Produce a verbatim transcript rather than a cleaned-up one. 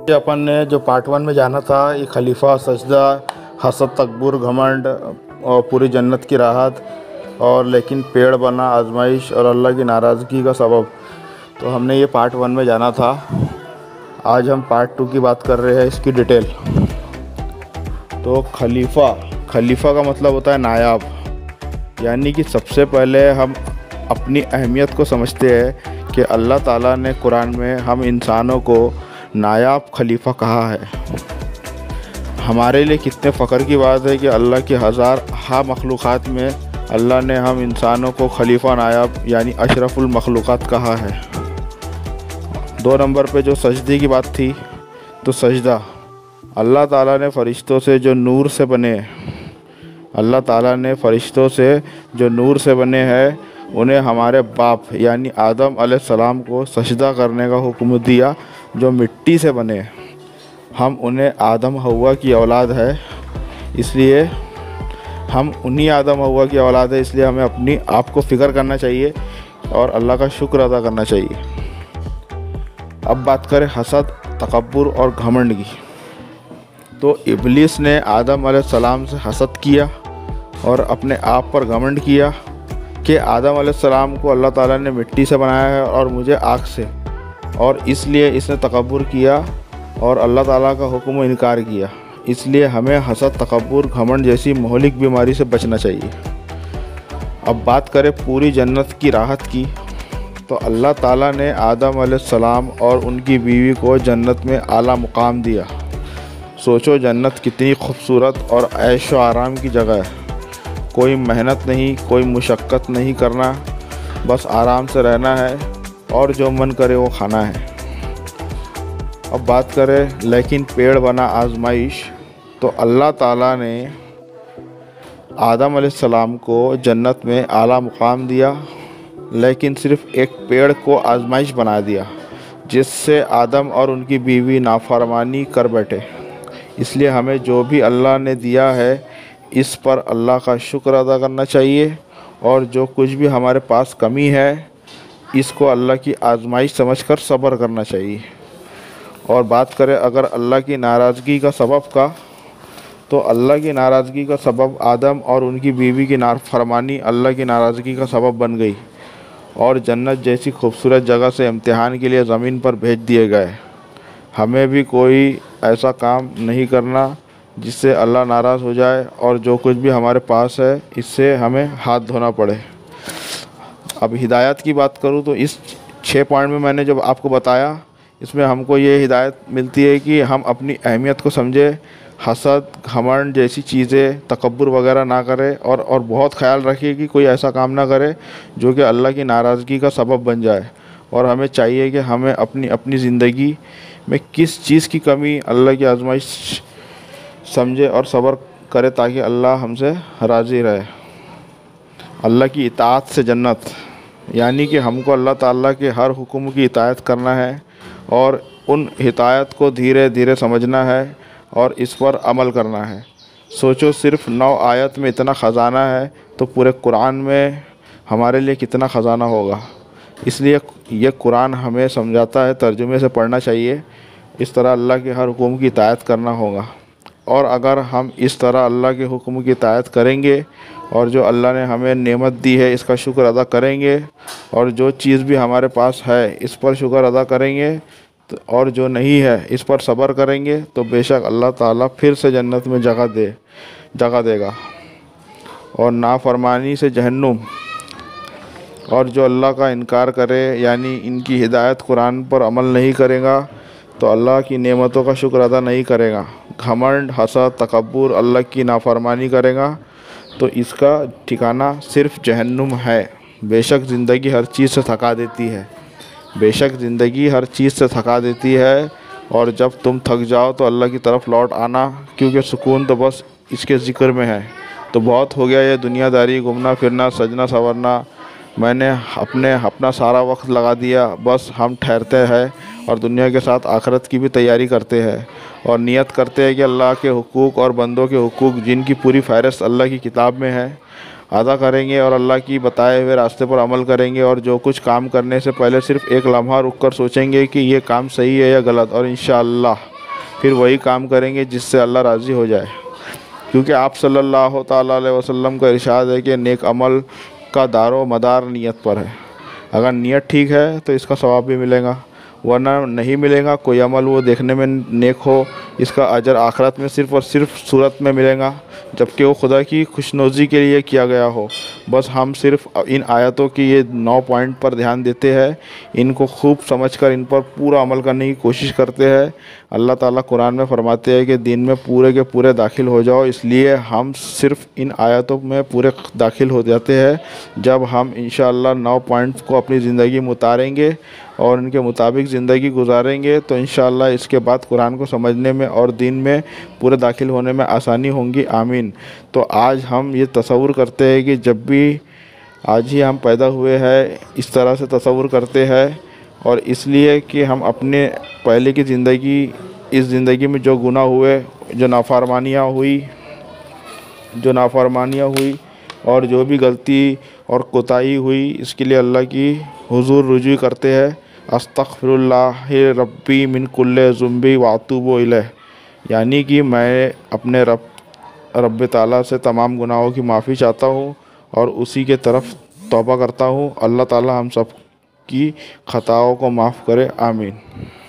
ये अपन ने जो पार्ट वन में जाना था, ये खलीफा, सजदा, हसद, तकब्बुर, घमंड और पूरी जन्नत की राहत, और लेकिन पेड़ बना, आजमाइश और अल्लाह की नाराज़गी का सबब। तो हमने ये पार्ट वन में जाना था। आज हम पार्ट टू की बात कर रहे हैं, इसकी डिटेल। तो खलीफा खलीफा का मतलब होता है नायाब, यानी कि सबसे पहले हम अपनी अहमियत को समझते हैं कि अल्लाह ताला ने कुरान में हम इंसानों को नायाब खलीफा कहा है। हमारे लिए कितने फ़ख्र की बात है कि अल्लाह की हज़ार हा मखलूक़ात में अल्लाह ने हम इंसानों को खलीफा नायाब यानी अशरफुल मखलूक़ात कहा है। दो नंबर पे जो सजदे की बात थी, तो सजदा अल्लाह ताला ने फ़रिश्तों से जो नूर से बने अल्लाह ताला ने फ़रिश्तों से जो नूर से बने हैं उन्हें हमारे बाप यानी आदम अलैहिस्सलाम को सजदा करने का हुक्म दिया, जो मिट्टी से बने। हम उन्हें आदम हव्वा की औलाद है, इसलिए हम उन्हीं आदम हव्वा की औलाद है इसलिए हमें अपनी आप को फ़िक्र करना चाहिए और अल्लाह का शुक्र अदा करना चाहिए। अब बात करें हसद, तकब्बुर और घमंड की। तो इब्लीस ने आदम अलैहिस्सलाम से हसद किया और अपने आप पर घमंड किया कि आदम अलैहिस्सलाम को अल्लाह ताला ने मिट्टी से बनाया है और मुझे आग से, और इसलिए इसने तकब्बुर किया और अल्लाह ताला का हुक्म इनकार किया। इसलिए हमें हसद, तकब्बुर, घमंड जैसी मोहलिक बीमारी से बचना चाहिए। अब बात करें पूरी जन्नत की राहत की। तो अल्लाह ताला ने आदम अलैहिस्सलाम और उनकी बीवी को जन्नत में आला मुकाम दिया। सोचो जन्नत कितनी खूबसूरत और ऐश व आराम की जगह है। कोई मेहनत नहीं, कोई मुशक्क़त नहीं करना, बस आराम से रहना है और जो मन करे वो खाना है। अब बात करें लेकिन पेड़ बना आजमाइश। तो अल्लाह ताला ने आदम अलैहिस्सलाम को जन्नत में आला मुकाम दिया, लेकिन सिर्फ़ एक पेड़ को आजमाइश बना दिया, जिससे आदम और उनकी बीवी नाफरमानी कर बैठे। इसलिए हमें जो भी अल्लाह ने दिया है इस पर अल्लाह का शुक्र अदा करना चाहिए, और जो कुछ भी हमारे पास कमी है इसको अल्लाह की आजमाइश समझकर सब्र करना चाहिए। और बात करें अगर अल्लाह की नाराज़गी का सबब का, तो अल्लाह की नाराज़गी का सबब आदम और उनकी बीवी की नाफरमानी अल्लाह की नाराज़गी का सबब बन गई और जन्नत जैसी खूबसूरत जगह से इम्तिहान के लिए ज़मीन पर भेज दिए गए। हमें भी कोई ऐसा काम नहीं करना जिससे अल्लाह नाराज़ हो जाए और जो कुछ भी हमारे पास है इससे हमें हाथ धोना पड़े। अब हिदायत की बात करूँ तो इस छः पॉइंट में मैंने जब आपको बताया, इसमें हमको ये हिदायत मिलती है कि हम अपनी अहमियत को समझें, हसद, घमंड जैसी चीज़ें, तकब्बुर वगैरह ना करें, और और बहुत ख्याल रखिए कि कोई ऐसा काम ना करे जो कि अल्लाह की नाराज़गी का सबब बन जाए। और हमें चाहिए कि हमें अपनी अपनी ज़िंदगी में किस चीज़ की कमी अल्लाह की आजमाइश समझे और सब्र करे, ताकि अल्लाह हमसे राज़ी रहे। अल्लाह की इताअत से जन्नत, यानी कि हमको अल्लाह ताला के हर हुक्म की इताअत करना है और उन हिदायत को धीरे धीरे समझना है और इस पर अमल करना है। सोचो सिर्फ़ नौ आयत में इतना ख़जाना है, तो पूरे कुरान में हमारे लिए कितना ख़जाना होगा। इसलिए ये कुरान हमें समझाता है, तर्जुमे से पढ़ना चाहिए। इस तरह अल्लाह के हर हुक्म की इताअत करना होगा, और अगर हम इस तरह अल्लाह के हुक्म की इताअत करेंगे और जो अल्लाह ने हमें नेमत दी है इसका शुक्र अदा करेंगे, और जो चीज़ भी हमारे पास है इस पर शुक्र अदा करेंगे, तो और जो नहीं है इस पर सब्र करेंगे, तो बेशक अल्लाह ताला फिर से जन्नत में जगह दे जगह देगा। और नाफरमानी से जहन्नुम, और जो अल्लाह का इनकार करे यानी इनकी हिदायत कुरान पर अमल नहीं करेगा तो अल्लाह की नेमतों का शुक्र अदा नहीं करेगा। घमंड, हसद, तकब्बुर, अल्लाह की नाफरमानी करेगा तो इसका ठिकाना सिर्फ़ जहन्नुम है। बेशक ज़िंदगी हर चीज़ से थका देती है बेशक ज़िंदगी हर चीज़ से थका देती है और जब तुम थक जाओ तो अल्लाह की तरफ लौट आना, क्योंकि सुकून तो बस इसके ज़िक्र में है। तो बहुत हो गया ये दुनियादारी, घूमना फिरना, सजना संवरना। मैंने अपने अपना सारा वक्त लगा दिया, बस हम ठहरते हैं और दुनिया के साथ आखिरत की भी तैयारी करते हैं और नियत करते हैं कि अल्लाह के हुकूक और बंदों के हुकूक, जिनकी पूरी फ़हरिस्त अल्लाह की किताब में है, अदा करेंगे और अल्लाह की बताए हुए रास्ते पर अमल करेंगे। और जो कुछ काम करने से पहले सिर्फ़ एक लम्हा रुक कर सोचेंगे कि ये काम सही है या गलत, और इंशाअल्लाह फिर वही काम करेंगे जिससे अल्लाह राज़ी हो जाए। क्योंकि आप सल्लल्लाहु ताला अलैहि वसल्लम का इरशाद है कि नेक अमल का दारो मदार नियत पर है। अगर नियत ठीक है तो इसका सवाब भी मिलेगा, वरना नहीं मिलेगा। कोई अमल वो देखने में नेक हो, इसका अजर आखिरत में सिर्फ़ और सिर्फ सूरत में मिलेगा, जबकि वो खुदा की खुशनौज़ी के लिए किया गया हो। बस हम सिर्फ इन आयतों की ये नौ पॉइंट पर ध्यान देते हैं, इनको खूब समझकर इन पर पूरा अमल करने की कोशिश करते हैं। अल्लाह ताला कुरान में फ़रमाते हैं कि दिन में पूरे के पूरे दाखिल हो जाओ, इसलिए हम सिर्फ इन आयतों में पूरे दाखिल हो जाते हैं। जब हम इंशाअल्लाह नौ पॉइंट्स को अपनी ज़िंदगी में उतारेंगे और इनके मुताबिक ज़िंदगी गुजारेंगे तो इंशाअल्लाह इसके बाद कुरान को समझने में और दीन में पूरे दाखिल होने में आसानी होंगी। आमीन। तो आज हम ये तसव्वुर करते हैं कि जब भी आज ही हम पैदा हुए हैं, इस तरह से तसव्वुर करते हैं, और इसलिए कि हम अपने पहले की ज़िंदगी, इस ज़िंदगी में जो गुनाह हुए, जो नाफरमानियाँ हुई जो नाफरमानियाँ हुई और जो भी गलती और कोताही हुई, इसके लिए अल्लाह की हुजूर रुजू करते हैं। अस्तग़फिरुल्लाह रब्बी मिन कुल्ले ज़ुम्बी व अतूबु इलैह, यानी कि मैं अपने रब रब्ब ताला से तमाम गुनाहों की माफ़ी चाहता हूँ और उसी के तरफ तौबा करता हूँ। अल्लाह ताला हम सब की ख़ताओं को माफ़ करे। आमीन।